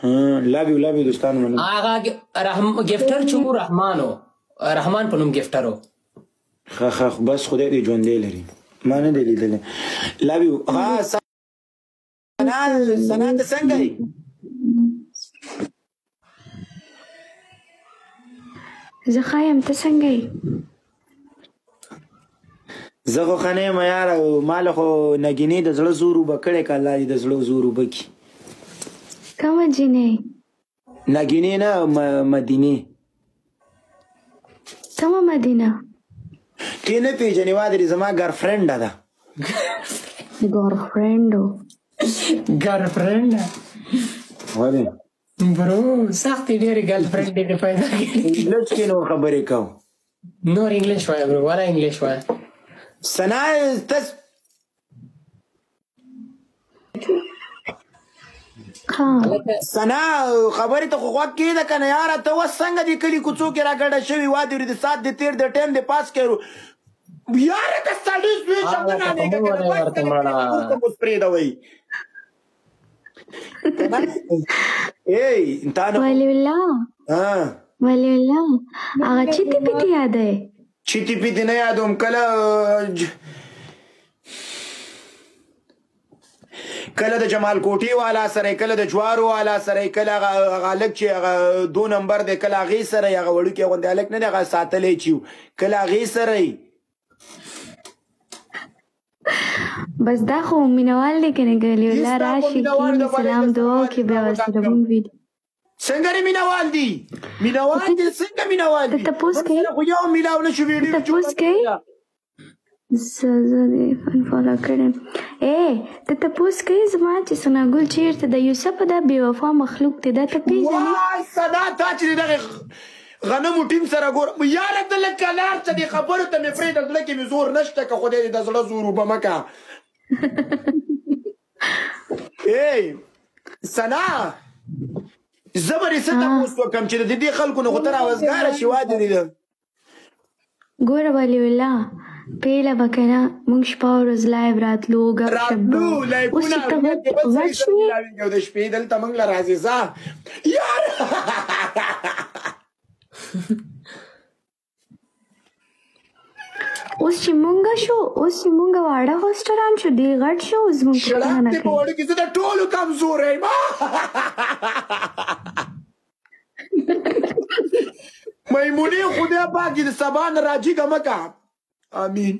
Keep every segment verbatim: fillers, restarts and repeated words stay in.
لove you love you دوستانو منم. هغه رحم ګفټر چې و رحمانو رحمان په نوم ګفټر و. ښه ښه بس خدای دې ژوندی لري. ما نه دی لیدلی. love you. ها سنا سنا ته څنګه یې؟ زه ښه یم ته څنګه یې؟ زه خو ښه نه یم یاره ما له خو نګینې د زړه زور اوبه کړی که الله دې د زړه زور اوبه کړي. کومه جینۍ؟ نګینې نه مدینې. کومه مدینه؟ تی نه پېژنې وادرې زما ګرفرنډه ده. ګرفرنډو ګرفرنډه ولې برو سختې ډېرې ګرلفرنډې دې پیدا کړي. انګلیش کې نو خبرې کوم. نور انګلیش وایه برو ولا انګلیش وایه. سنا ته سنا خبرې ته خو غوږ کېده که نه یاره ته اوس څنګه دې کلي کوڅو کې راګډه شوي وادې ورې د سات دې تېر د ټایم دې پاس کړو یاره که سړي زوی شمونه نیږه که نه وایي که اوس پرېږدوئ. ای تا نه ولی الله ولی الله هغه چیتي پیتي یادوې؟ چیتي پیتي نه یادوم کله کله د جمال کوټي والا سره کله د جوارو والا سره کله هغه هلک چې هغه دو نمبر دی کله هغې سره یې هغه وړوکی غوندې هلک نه دی هغه ساتلی چې و کله هغې سره یې بس دا خو مینوال دی که نه ګلي الله راشي کښېني سلام دعا وکړي بیا ورسره مونږ ویډیو څنګه دې مینوال دي مینوال دي څنګه مینوال دي ته تپوس کوې خو یو میلاو نه شو ویډیو تپوس کوې زه زه دې انفالو کړی ای ته تپوس کوې زما چې ثناګل چېرته د یوسف دا بې وفا مخلوق دی دا ته پېژنې وای سنا تا چې د دغې غنمو ټیم سره ګورم یاره ته لږ کلار څه دې خبرو ته مې پرېږده زړه کې مې زور نشته که خدای دې د زړه زور اوبه مه که ای سنا زه به دې څه تپوس وکړم چې د دې خلکو نه خو ته راوزګاره شي واده دې ده ګوره ولي الله پیله به که نه موږ شپه ورځ لایو راتلو ګپ شپ به اوس چې ته غټ شوې د شپې دلته موږ له راځې ځه یاره اوس چې مونږ شو اوس چې مونږ واړه هوسټران شو ډېر غټ شو اوس مونږ پوښتنه نه په وړو کې زه د ټولو کمزوری یم میمونې خدای پاک دې د سبا نه راجېږه مه که امین.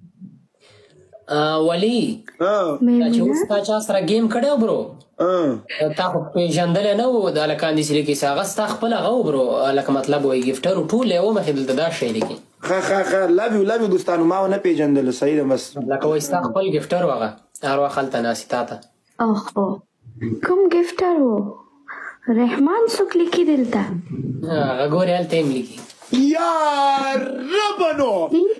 ولي چې اوس تا چا سره گیم کړی و برو تا خو پېژندلی نه و د هلکان داسې لیکي چې هغه ستا خپل هغه و برو لکه مطلب وایي ګفټر و ټول یې ومخې دلته دا شی لیکي ښه ښه ښه love you love you دوستانو ما ونه پېژندلو صحیح ده بس لکه وایي ستا خپل ګفټر و هغه هر وخت هلته ناستې تا ته اوهو کوم ګفټر و رحمان څوک لیکي دلته هغه ګورې هلته هم لیکي یا ربنو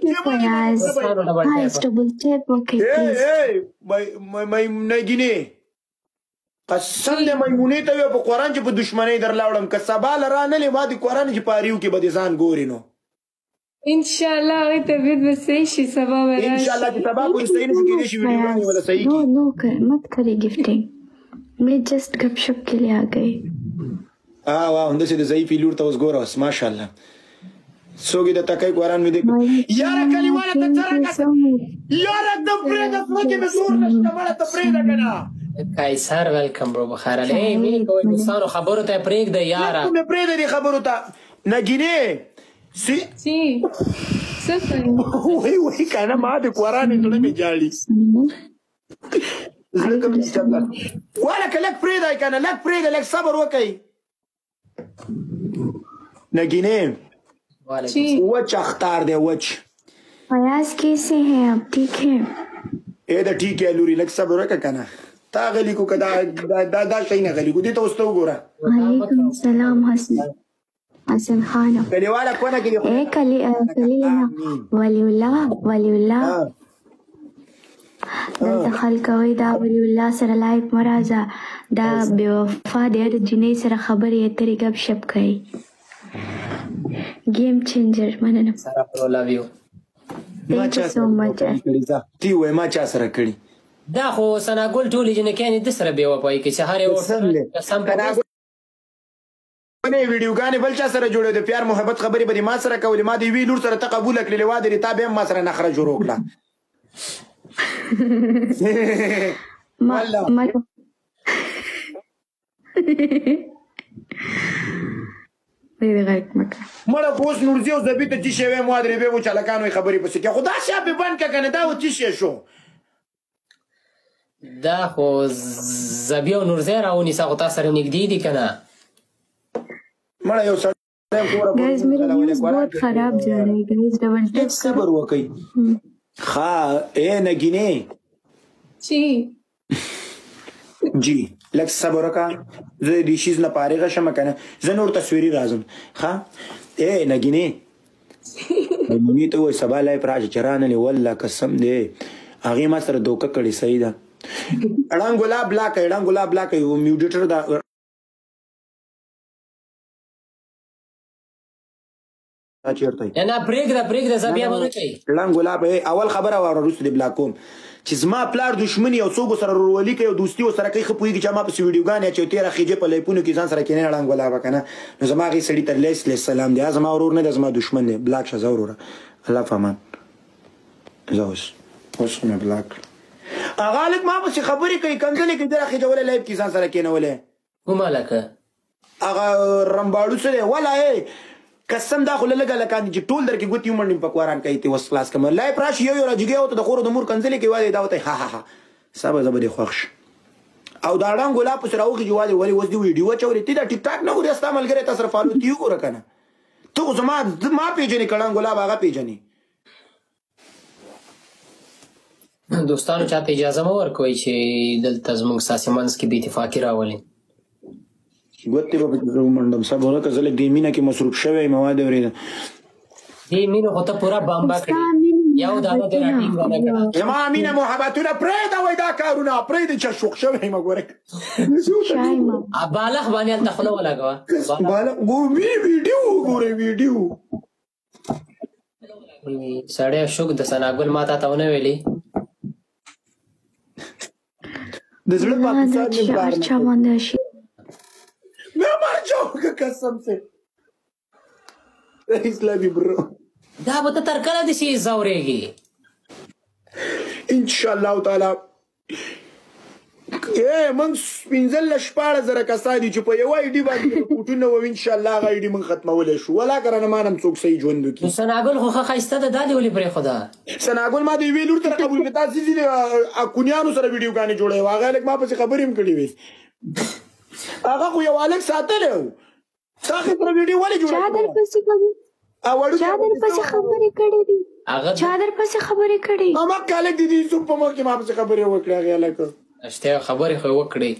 نګینې قسم دې میمونې ته وې په قرآن چې په دشمنۍ در لاړم که سبا له رانلې ما د قرآن چې په اریو کې به دې ځان ګورې نو انشاءالله هغې طبیعت به صحیح شي سبا به راشي انشاءالله چې سبا پورې صحیح نشي کېدای شي ویډیو به صحیح نو نو مت کرے گفٹنگ میں جسٹ گپ شپ کے لیے آ گئی اه واو همداسې د ضعیفې لور ته اوس ګوره اوس ماشاءالله څوک یې د تکۍ قرآن مې دی یاره کلیواله ته څه راکړه یاره ته پرېږده ځمکې مې زور نشته مړه ته پرېږده که نه قیصر ویلکم برو بخیر علی مینې کوئ دوستانو خبرو ته یې پرېږده یاره مې پرېږده دې خبرو ته نګینې سی وایي وایي که نه ما د قرآن زړه مې جاړي زړه مې چپه واله که لږ پرېږدی که نه لږ پرېږده لږ صبر وکئ نگینه وچ اختار دے وچ فیاض کیسے ہیں آپ ٹھیک ہیں اے دا ٹھیک ہے لوری لگ صبر رکا کنا تا غلی کو کدا دا دا شئی نہ غلی کو دی تو استو گورا وعلیکم السلام حسن حسن خان کلی والا کونا کی اے کلی کلی ولی اللہ ولی اللہ دلته خلک وایي دا ولی الله سره لایک مه راځه دا بې وفا دی د جینۍ سره خبرې اترې ګپ شپ کوي گیم چینجر مننه ما چا سره کړي تی وایي ما چا سره کړي دا خو ثناګل ټولې جنکیانې ده سره بې وفایي کوي چې هر یو نه ویډیوګانې بل چا سره جوړې د پیار محبت خبرې به دې ما سره کولې ما د یوې لور سره ته قبوله کړلې واده دې تا به هم ما سره نخره جوړ وکړه مړه اوس نورزي او زبي ته چې شی وایم وادرې به مو چلکانو خبرې پسې کې خو دا شی به بند که که نه دا و چې شی شو دا خو زبي او نورزی راونیسه خو تا سره نږدې دي که نه مړه یو سړی guys मेरा views बहुत खराब जा रहे हैं गाइस डबल टैप صبر وکي ها اے نګینه جی جی لک صبر وکا زه دې شیز نه پاره شم کنه زه نور تصویري راځم ها اے نګینه مې ته وای سبا لای پراج چرانه والله قسم دې هغه ما سره دوکه کړی صحیح ده اړان ګلاب لا کوي اړان ګلاب لا کوي میوډیټر دا نه پرېږده پرېږده زه بیا به نه کوي اړان ګلاب اول خبره واوره وروسته دې بلاک کوم چې زما پلار دښمني او څوک سره ورولي کوي او دوستي ورسره کوي ښه پوهېږي چې ما پسې ویډیوګانې اچوي تېره خېجې په لیپونو کې ځان سره کېنی اړان ګلابه که نه نو زما هغې سړي ته لیس لیس سلام دی زما ورور نه دی زما دښمن دی بلاک شه زه وروره الله فامان زه اوس اوس خو مې بلاک هغه هلک ما پسې خبرې کوي کنځلې کوي دغه خېجولی لیپ کې ځان سره کېنولی کوم هلکه هغه رمباړو څه دی وله قسم دا خو لږه لکان چې ټول درکې ګوتې ومنډم په قرآن کوي ته وس خلاص کړم لایف راشي یو یو راجګې وته د خور د مور کنځلې کې وایي دا وته ها ها ها سبا زه به دې خوښ او دا اړان ګلاب پسې راوخي چې وایي ولې اوس دې ویډیو اچولې ته دا ټیک ټاک نه ګورې ستا ملګری تا سره فالو تی وګوره که نه ته خو زما ما پېژنې که اړان ګلاب هغه پېژنې دوستانو چاته اجازه مه ورکوئ چې دلته زموږ ستاسې منځ کې بې اتفاقي راولي ګوتې به پکې زه ومنډم صبر وکړه زه لږ دې مینه کې مصروف شوی یم ما دې اورېده دې مینو خو ته پوره بامبا کړې یو دانه دې راټینګ ونه کړه زما مینه محبتونه پرېږده وایي دا کارونه پرېږدې چې شوق شوی یم ګورې بالغ باندې هلته خوله ولګوه وی ویډیو وګورئ ویډیو سړی شوک د ثناګل ما تا ته ونه ویلې د زړه پاکستان مې بار अच्छा बांधा शी मैं मर जाऊंगा कसम से اسلامي برو دا به ته تر کله داسې ځورېږي انشاءالله تعالی اے موږ پنځلس شپاړس زره کسان دي چې په یوه آی ډي باندې رپوټونه وو انشاءالله هغه آی ډي موږ ختمولی شو ولا که رانه ما نه هم څوک صحیح ژوند وکړي نو ثناګل خو ښه ښایسته ده دا دې ولې پرېښوده ثناګل ما د یوې لور سره قبول کړې تاسې ځینې اکونیانو سره ویډیوګانې جوړوي هغه هلک ما پسې خبرې هم کړې وې هغه خو یو هلک ساتلی و تا هغې سره ویډیو ولې جوړه چا در پسې چا در پسې خبرې کړې دي چا در پسې خبرې کړې هماغه هلک د دې یوسف په مخ کې ما پسې خبرې وکړې هغې هلک اشتیا خبرې خو وکړې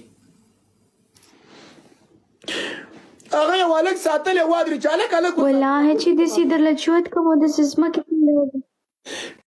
هغه یو هلک ساتلی و ادرې چې هلک هلک والله چې داسې درله چوت کوم او داسې ځمکې